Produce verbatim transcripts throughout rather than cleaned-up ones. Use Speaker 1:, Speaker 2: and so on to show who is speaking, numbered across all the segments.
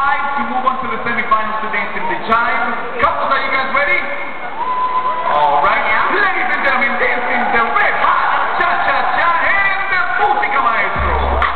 Speaker 1: five to move on to the semifinals to dance in the jive. Couples, are you guys ready? All right. Ladies and gentlemen, dancing the red hot Cha Cha Cha and the música maestro.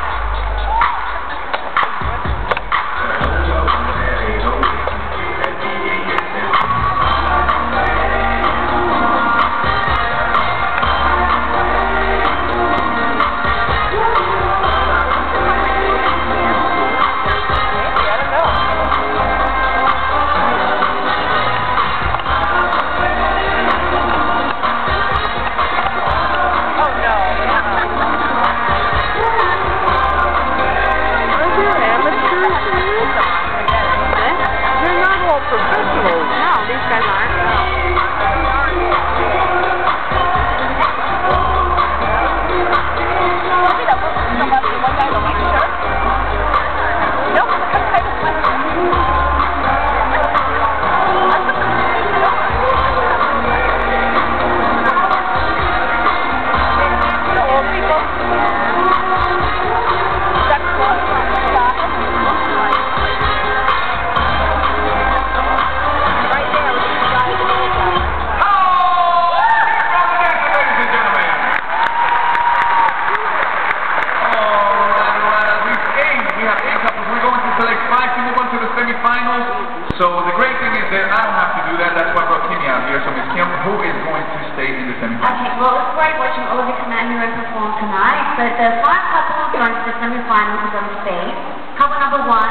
Speaker 1: So the great thing is that I don't have to do that. That's why I brought Kimmy out here. So Miss Kim, who is going to stay in the semifinals?
Speaker 2: Okay, well, it's great watching all of you come out here and perform tonight. But the five couples going to the semifinals are going to be couple number one,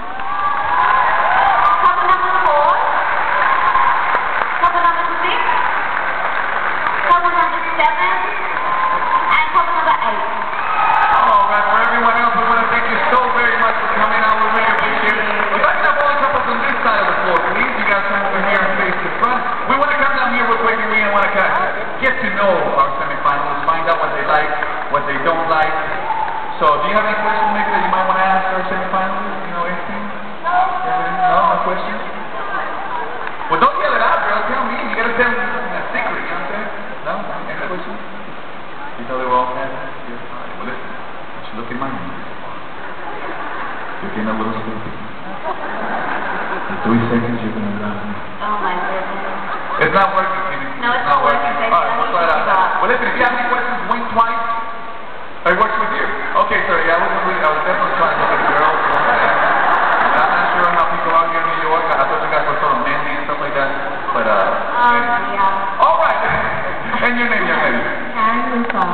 Speaker 2: couple number four, couple number six, couple number seven, and couple number eight.
Speaker 1: All right, for everyone else, we want to thank you so very much for coming out. We really appreciate it. We'd like to have all the couples on this side of the floor, please. You guys come over here and face the front. We want to come down here real quick and we want to kind of get to know our semifinalists, find out what they like, what they don't like. So, do you have any questions maybe that you might want to ask our semifinalists? You know, anything? No. No, no questions? Well, don't yell it out, girl. Tell me. You got to tell me a secret, you know what I'm saying? No? Any questions? You know they were all happy? Yeah. All right. Well, listen. Just look in my eyes. You're getting a little sleepy. In three seconds, you're going to love me.
Speaker 2: Oh, my goodness.
Speaker 1: It's not working, Kimmy.
Speaker 2: No, it's not working.
Speaker 1: All right, we'll try it out. Well, listen, if you have any questions, wink twice. It works with you. Okay, sorry, I wasn't really, I was definitely trying to look at the girls. I'm not sure how people out here in New York, I thought you guys were sort of manly and stuff like that, but, uh...
Speaker 2: Um, yeah.
Speaker 1: All right. And your name, young lady?
Speaker 2: Karen Luther.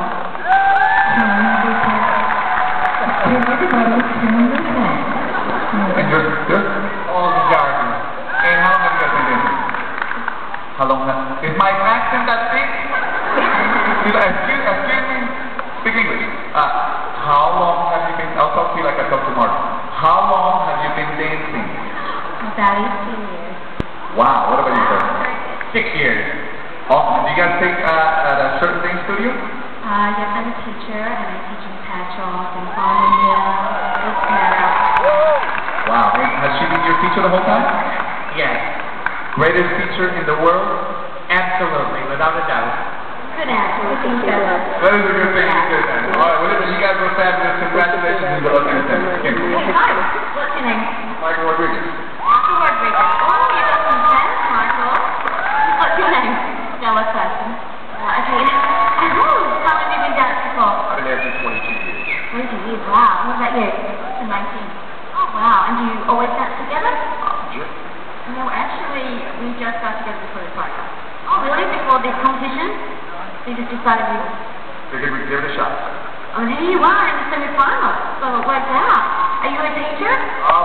Speaker 1: And you're, you're all the jargon. And how long have you guys been doing this? How long have... Is my accent that thick? Excuse, excuse me? Speak English. Uh, how long have you been... I'll talk to you like I talk to Martin. How long have you been dancing?
Speaker 2: About eighteen years.
Speaker 1: Wow, what about you, sir? Six years. Awesome. Do you guys take uh, at a certain dance studio?
Speaker 2: Uh, yes, I'm a teacher, and I teach in Patrick and Farmingdale, Eastmere.
Speaker 1: Wow. And has she been your teacher the whole time?
Speaker 3: Yes.
Speaker 1: Greatest teacher in the world?
Speaker 3: Absolutely, without a doubt.
Speaker 2: Good answer. We think so.
Speaker 1: That is a good thing. It's good. All right, well, listen, you guys were fabulous. Congratulations and good luck in the semifinals.
Speaker 2: Hey, hi. What's your name?
Speaker 1: Michael Rodriguez.
Speaker 2: Michael Rodriguez. Oh, you got some sense, Michael. What's your name? Stella Person. Oh, okay. And who? How long have you been dancing for?
Speaker 1: I've been dancing twenty-two years.
Speaker 2: twenty-two years, wow. What about you? nineteen. Oh, wow. And do you always dance together?
Speaker 1: Uh, sure.
Speaker 2: No, actually, we just got together before the podcast. Oh, really? Before the competition? So you just decided you...
Speaker 1: Figured we'd give it a shot.
Speaker 2: Oh, there you are in the semifinals. So it worked out. Are you a teacher?
Speaker 1: Uh,